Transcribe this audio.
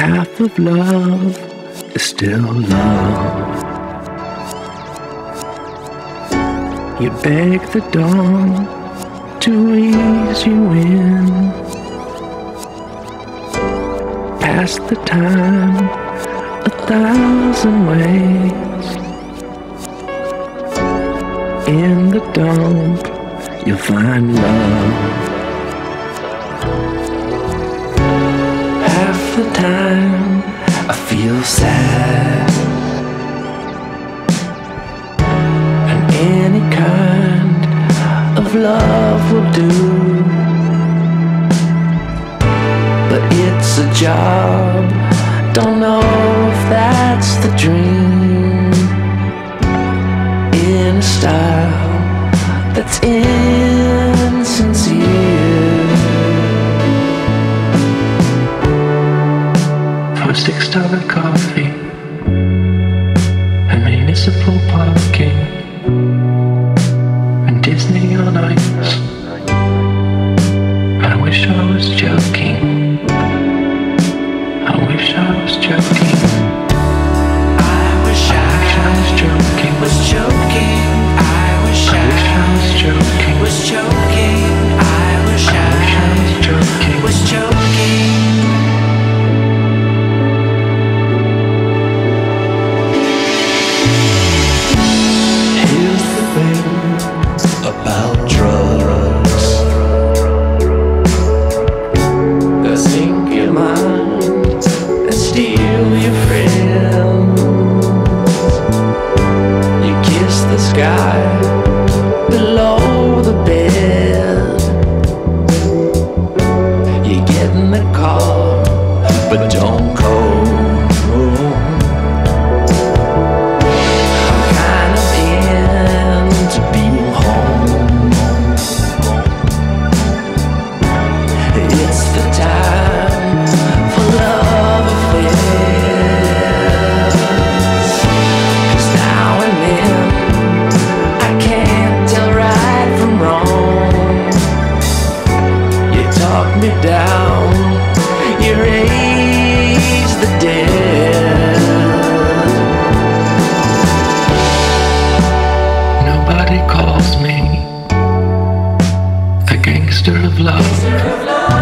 Half of love is still love. You beg the dawn to ease you in, past the time 1,000 ways. In the dump you'll find love. Half the time I feel sad, and any kind of love will do. But it's a job, don't know if that's the dream. In a style that's insincere. For $6 coffee and municipal parking and Disney on ice, I wish I was joking. I wish I was joking. I wish I was joking. Was joking. I wish I was joking. Was joking. I wish I was joking. Was joking. Here's the thing about drugs. They sink your mind and steal your friends. You kiss the sky below the bed. You get in the car, but don't go. I'm kind of into being home. It's the time for love affairs. 'Cause now and then I can't tell right from wrong. You talk me down, you raise the dead. Nobody calls me the gangster of love.